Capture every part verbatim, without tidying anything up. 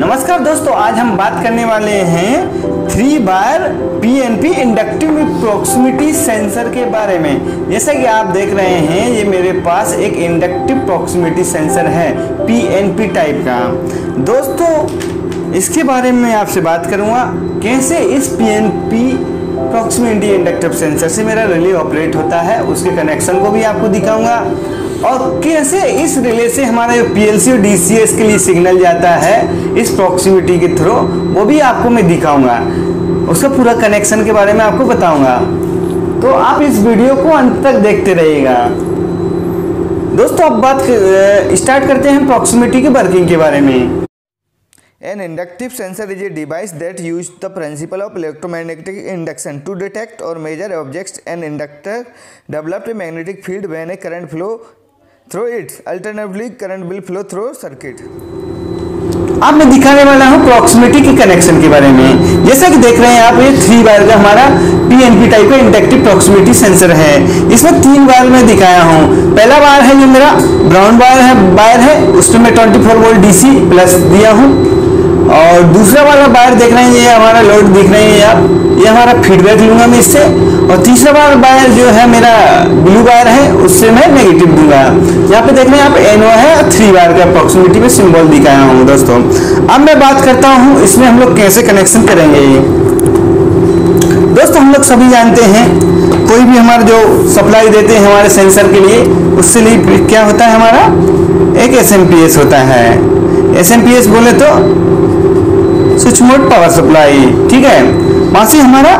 नमस्कार दोस्तों, आज हम बात करने वाले हैं थ्री बार पीएनपी इंडक्टिव प्रॉक्सिमिटी सेंसर के बारे में। जैसा कि आप देख रहे हैं, ये मेरे पास एक इंडक्टिव प्रॉक्सिमिटी सेंसर है पीएनपी टाइप का। दोस्तों, इसके बारे में आपसे बात करूंगा कैसे इस पीएनपी प्रॉक्सिमिटी इंडक्टिव सेंसर से मेरा रिले ऑपरेट होता है, उसके कनेक्शन को भी आपको दिखाऊंगा और कैसे इस रिले से हमारा जो पीएलसी और डीसीएस के लिए सिग्नल जाता है इस प्रॉक्सिमिटी के थ्रू, वो भी आपको मैं दिखाऊंगा। उसका पूरा कनेक्शन के बारे में आपको बताऊंगा, तो आप इस वीडियो को अंत तक देखते रहिएगा। दोस्तों, अब बात स्टार्ट करते हैं प्रॉक्सिमिटी की वर्किंग के बारे में। An inductive sensor is a device that uses the principle of electromagnetic induction to detect or measure objects. An inductor develops a magnetic field when a current flow through it. Alternatively, current will flow through circuit. अब मैं दिखाने वाला हूँ proximity के connection के बारे में। जैसा कि देख रहे हैं आप, ये थ्री वायर का हमारा पीएनपी टाइप का इंडक्टिव प्रॉक्सिमिटी सेंसर है। इसमें तीन वायर मैं दिखाया हूँ। पहला वायर है, जो मेरा ब्राउन वायर है वायर है उसमें मैं twenty four volt DC plus दिया हूँ। और दूसरा वाला वायर देख रहे हैं, ये हमारा लोड दिख रहे हैं आप, ये हमारा फीडबैक लूंगा मैं इससे। और तीसरा वाला वायर जो है मेरा ब्लू वायर है, उससे मैं नेगेटिव दूंगा। यहाँ पे देख रहे हैं आप, एनओ है और थ्री वायर का अप्रॉक्सिमेटी में सिंबल दिखाया हूँ। दोस्तों, अब मैं बात करता हूँ इसमें हम लोग कैसे कनेक्शन करेंगे। दोस्तों, हम लोग सभी जानते हैं, कोई भी हमारा जो सप्लाई देते हैं हमारे सेंसर के लिए, उससे लिए क्या होता है, हमारा एक एस एम पी एस होता है। एस एम पी एस बोले तो स्विच मोड पावर सप्लाई, ठीक है। वहां से हमारा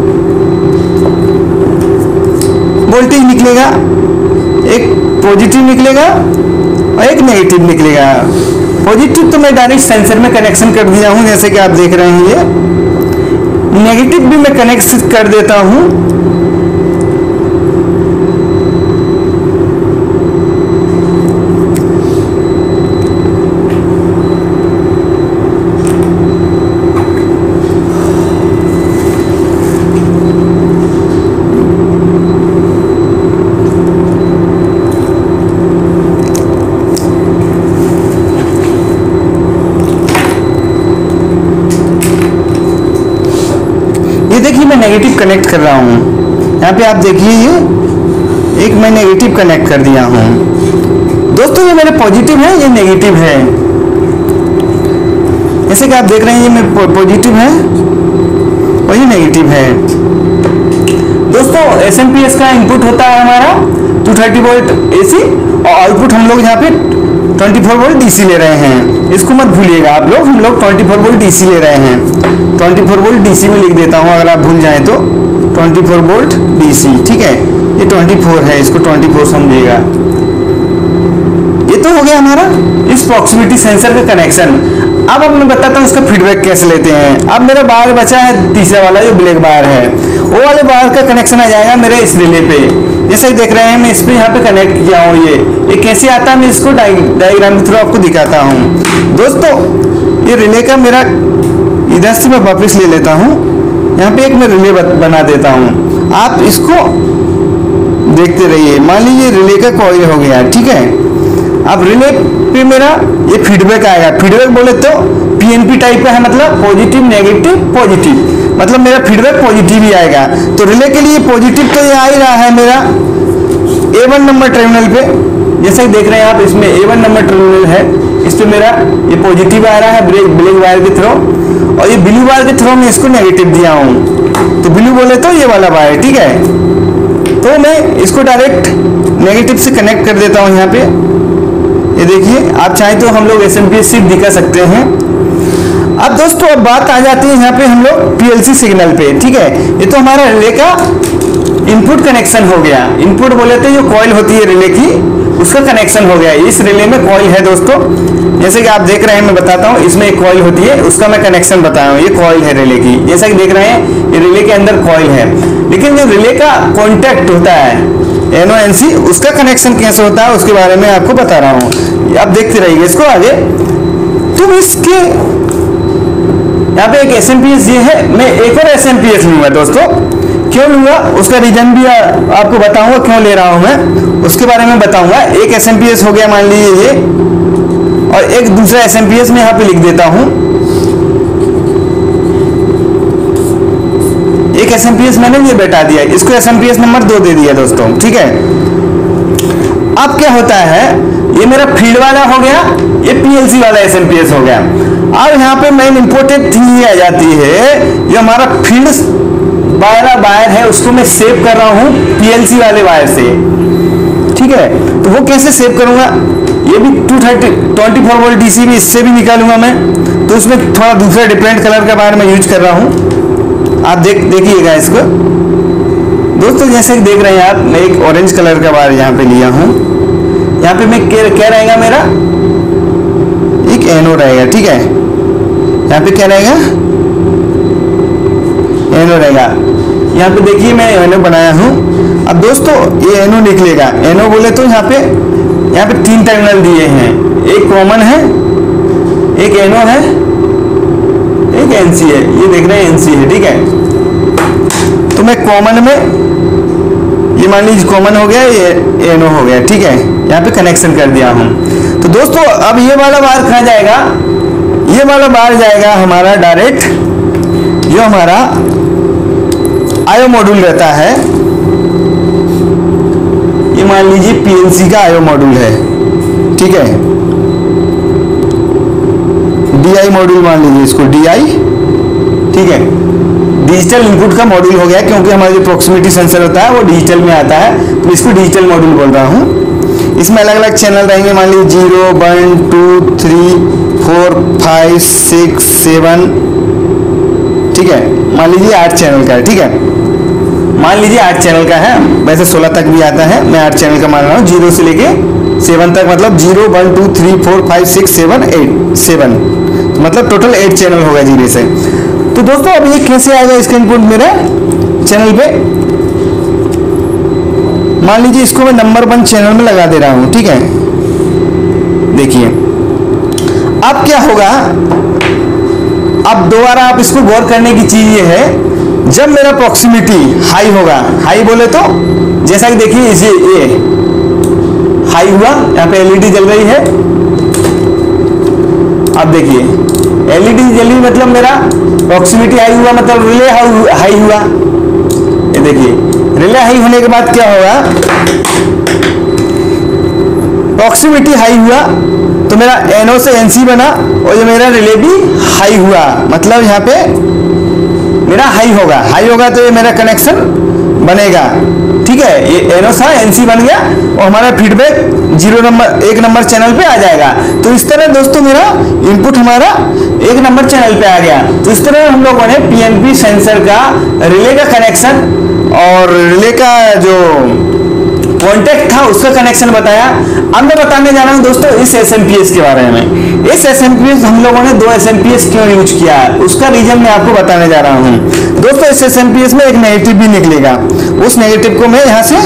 वोल्टेज निकलेगा, एक पॉजिटिव निकलेगा और एक नेगेटिव निकलेगा। पॉजिटिव तो मैं डायरेक्ट सेंसर में कनेक्शन कर दिया हूं, जैसे कि आप देख रहे हैं। ये नेगेटिव भी मैं कनेक्ट कर देता हूं। देखिए, मैं नेगेटिव कनेक्ट कर रहा हूँ। यहाँ पे आप देखिए, ये एक मैं नेगेटिव कनेक्ट कर दिया हूँ। दोस्तों, ये मेरे पॉजिटिव है, ये नेगेटिव है। जैसे कि आप देख रहे हैं, ये मेरे पॉजिटिव है और ये नेगेटिव है। दोस्तों, एस एम पी एस का इनपुट होता है हमारा टू थर्टी वोल्ट एसी और आउटपुट हम लोग यहाँ पे ट्वेंटी फोर वोल्ट डीसी ले रहे हैं। इसको मत भूलिएगा आप लोग, हम लोग ट्वेंटी फोर वोल्ट डीसी ले रहे हैं। ट्वेंटी फोर वोल्ट डीसी में लिख देता हूँ, अगर आप भूल जाएं तो ट्वेंटी फोर वोल्ट डीसी, ठीक है। ये ट्वेंटी फोर है, इसको ट्वेंटी फोर समझिएगा। ये तो हो गया हमारा इस प्रॉक्सिमिटी सेंसर का कनेक्शन। अब अब मैं बताता हूँ इसका फीडबैक कैसे लेते हैं। अब मेरा वायर बचा है तीसरा वाला, जो ब्लैक वायर है, वो वाले वायर का कनेक्शन आ जाएगा मेरे इस रिले पे। जैसे देख रहे हैं, मैं इस पे यहाँ पे कनेक्ट किया हूँ। ये ये कैसे आता है, मैं इसको डायग्राम के थ्रू आपको दिखाता हूँ। दोस्तों, ये रिले का मेरा इधर से मैं वापस ले लेता हूँ। यहाँ पे एक मैं रिले बना देता हूँ, आप इसको देखते रहिए। मान लीजिए रिले का कॉइल हो गया, ठीक है। अब रिले पे मेरा ये फीडबैक आएगा। फीडबैक बोले तो पीएनपी टाइप का है, मतलब पॉजिटिव नेगेटिव पॉजिटिव, मतलब मेरा फीडबैक पॉजिटिव ही आएगा। तो रिले के लिए पॉजिटिव तो ये आ ही रहा है मेरा ए वन नंबर टर्मिनल पे। जैसा कि देख रहे हैं आप, इसमें ए वन नंबर टर्मिनल है, इस पे मेरा ये पॉजिटिव आ रहा है ब्रेक ब्लैक वायर के थ्रू, और ये ब्लू वायर के थ्रू मैं इसको नेगेटिव दिया हूँ। तो ब्लू बोले तो ये वाला वायर, ठीक है। तो मैं इसको डायरेक्ट नेगेटिव से कनेक्ट कर देता हूँ यहाँ पे। ये देखिए, आप चाहें तो हम लोग एस एम पी एस दिखा सकते हैं। अब दोस्तों, अब बात आ जाती है यहाँ पे हम लोग पीएलसी सिग्नल पे, ठीक है। ये तो हमारा रिले का इनपुट कनेक्शन हो गया। इनपुट बोले तो जो कॉइल होती है रिले की, उसका कनेक्शन हो गया। इस रिले में कॉइल है दोस्तों, जैसे कि आप देख रहे हैं, मैं बताता हूँ। इसमें एक कॉइल होती है, उसका मैं कनेक्शन बताया हूँ। ये कॉइल है रिले की, जैसा कि देख रहे हैं, ये रिले के अंदर कॉइल है। लेकिन जो रिले का कॉन्टैक्ट होता है एनओ एनसी, उसका कनेक्शन कैसे होता है उसके बारे में आपको बता रहा हूँ। आप देखते रहिए इसको आगे। तो इसके यहाँ पे एक एस एम पी एस ये है, मैं एक और एस एम पी एस लूंगा दोस्तों। क्यों लूंगा उसका रीजन भी आपको बताऊंगा, क्यों ले रहा हूं मैं उसके बारे में बताऊंगा। एक एस एम पी एस हो गया मान लीजिए ये, और एक दूसरा एस एम पी एस मैं यहाँ पे लिख देता हूँ। एस एम पी एस मैंने ये बैठा दिया, इसको S M P S number दो दे दिया दोस्तों, ठीक है। अब क्या होता है, ये मेरा फील्ड वाला हो गया, ये पी एल सी वाला एस एम पी एस हो गया। अब यहाँ पे मेन इंपॉर्टेंट थिंग ये आ जाती है, ये हमारा फील्ड वाला वायर है उसको मैं सेव कर रहा हूँ पी एल सी वाले वायर से, ठीक है। तो वो कैसे सेव करूंगा, ये भी two thirty twenty four volt D C भी इससे भी निकालूंगा मैं, तो उसमें थोड़ा दूसरा डिफरेंट कलर का वायर मैं यूज कर रहा हूँ। आप देख देखिएगा इसको दोस्तों, जैसे कि देख रहे हैं आप, मैं एक ऑरेंज कलर का वायर यहाँ पे लिया हूँ। यहाँ पे मैं क्या रहेगा, मेरा एक एनो रहेगा, ठीक है। यहाँ पे क्या रहेगा, एनो रहेगा। यहाँ पे देखिए मैं एनो बनाया हूँ। अब दोस्तों ये एनो निकलेगा, एनो बोले तो यहाँ पे यहाँ पे तीन टर्मिनल दिए हैं, एक कॉमन है, एक एनो है, एक एनसी है, ये देख रहे हैं एनसी है, ठीक है। तो मैं कॉमन में, ये मान लीजिए कॉमन हो गया, ये एनो हो गया, ठीक है। यहाँ पे कनेक्शन कर दिया हूँ। तो दोस्तों अब ये वाला वायर कहाँ जाएगा, ये वाला वायर जाएगा हमारा डायरेक्ट, जो हमारा आयो मॉड्यूल रहता है, ये मान लीजिए पी एल सी का आयो मॉड्यूल है, ठीक है। डी आई मॉड्यूल मान लीजिए इसको, डी आई, ठीक है। डिजिटल इनपुट का मॉड्यूल हो गया, क्योंकि हमारा जो प्रॉक्सिमिटी सेंसर होता है वो डिजिटल में आता है, तो इसको डिजिटल मॉड्यूल बोल रहा हूँ। इसमें अलग अलग चैनल रहेंगे, मान लीजिए zero, one, two, three, four, five, six, seven, ठीक है। मान लीजिए आठ चैनल का है, ठीक है। मान लीजिए आठ चैनल का है, वैसे सोलह तक भी आता है, मैं आठ चैनल का मान रहा हूँ, जीरो से लेके सेवन तक, मतलब zero, one, two, three, four, five, six, seven, eight, seven, मतलब टोटल एट चैनल होगा जीरो से। तो दोस्तों अब ये कैसे आएगा इसका इनपुट मेरे चैनल पे, मान लीजिए इसको मैं नंबर वन चैनल में लगा दे रहा हूँ, ठीक है। देखिए अब क्या होगा, अब दोबारा आप इसको गौर करने की चीज ये है, जब मेरा प्रॉक्सिमिटी हाई होगा, हाई बोले तो जैसा कि देखिए इसे ये हाई हुआ, यहाँ पे एलईडी जल रही है। अब देखिए एलईडी जली मतलब मेरा प्रॉक्सिमिटी हाई हुआ, मतलब रिले हाई हुआ। ये देखिए रिले हाई होने के बाद क्या होगा, प्रॉक्सिमिटी हाई हुआ तो मेरा एनओ से एनसी बना, और ये मेरा रिले भी हाई हुआ, मतलब यहाँ पे मेरा हाई होगा, हाई होगा तो ये मेरा कनेक्शन बनेगा, ठीक है। ये एनओ सा एनसी बन गया और हमारा फीडबैक जीरो नंबर एक नंबर चैनल पे आ जाएगा। तो इस तरह दोस्तों मेरा इनपुट हमारा एक नंबर चैनल पे आ गया। तो इस तरह हम लोगों ने पीएनपी सेंसर का रिले का कनेक्शन और रिले का जो कॉन्टेक्ट था उसका कनेक्शन बताया। अब मैं बताने जा रहा हूं दोस्तों इस एसएमपीएस के बारे में। इस एसएमपीएस हम लोगों ने दो एसएमपीएस क्यों यूज किया है उसका रीजन मैं आपको बताने जा रहा हूं। दोस्तों इस एसएमपीएस में एक नेगेटिव भी निकलेगा, उस नेगेटिव को मैं यहां से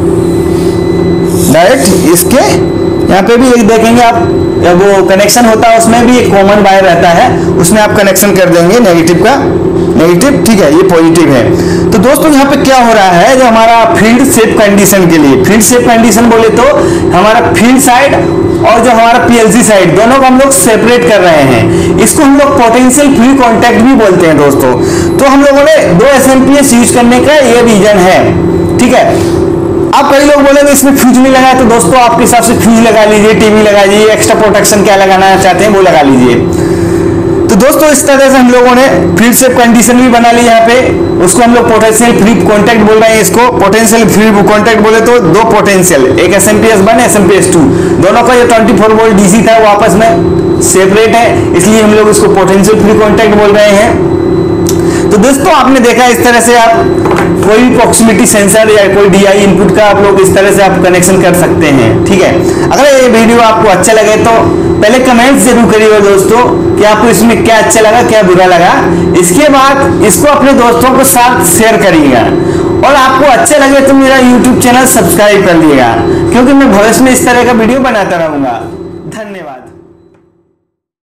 डायरेक्ट इसके यहाँ पे भी एक देखेंगे आप, वो कनेक्शन होता है उसमें भी एक कॉमन वायर रहता है, उसमें आप कनेक्शन कर देंगे नेगेटिव का, नेगेटिव ठीक है, ये पॉजिटिव है। तो दोस्तों यहाँ पे क्या हो रहा है, जो हमारा फील्ड सेफ कंडीशन के लिए, फील्ड सेफ कंडीशन बोले तो हमारा फील्ड साइड और जो हमारा पीएलसी साइड दोनों को हम लोग सेपरेट कर रहे हैं। इसको हम लोग पोटेंशियल फ्री कॉन्टैक्ट भी बोलते हैं दोस्तों। तो हम लोगों ने दो एसएमपीएस यूज करने का ये रीजन है, ठीक है। अब कई लोग बोलेंगे इसमें फ्यूज नहीं लगा है, तो दोस्तों आपके हिसाब से फ्यूज लगा लीजिए, टीवी लगा लीजिए, एक्स्ट्रा प्रोटेक्शन क्या लगाना चाहते हैं वो लगा लीजिए। तो दोस्तों इस तरह से हम लोगों ने फील्ड सेफ कंडीशन भी बना ली यहाँ पे, उसको हम लोग पोटेंशियल फ्री कॉन्टैक्ट बोल रहे हैं। इसको पोटेंशियल फ्री कॉन्टैक्ट बोले तो दो पोटेंशियल, एक एसएमपीएस वन एसएमपीएस टू, दोनों का ये ट्वेंटी फोर वोल्ट डीसी था वो आपस में सेपरेट है, इसलिए हम लोग इसको पोटेंशियल फ्री कॉन्टैक्ट बोल रहे हैं। तो दोस्तों आपने देखा इस तरह से आप कोई भी प्रॉक्सिमिटी सेंसर या कोई डीआई इनपुट का आप लोग इस तरह से आप कनेक्शन कर सकते हैं, ठीक है। अगर ये वीडियो आपको अच्छा लगे तो पहले कमेंट जरूर करिएगा दोस्तों कि आपको इसमें क्या अच्छा लगा क्या बुरा लगा। इसके बाद इसको अपने दोस्तों के साथ शेयर करिएगा, और आपको अच्छा लगे तो मेरा यूट्यूब चैनल सब्सक्राइब कर लीजिएगा, क्योंकि मैं भविष्य में इस तरह का वीडियो बनाता रहूंगा। धन्यवाद।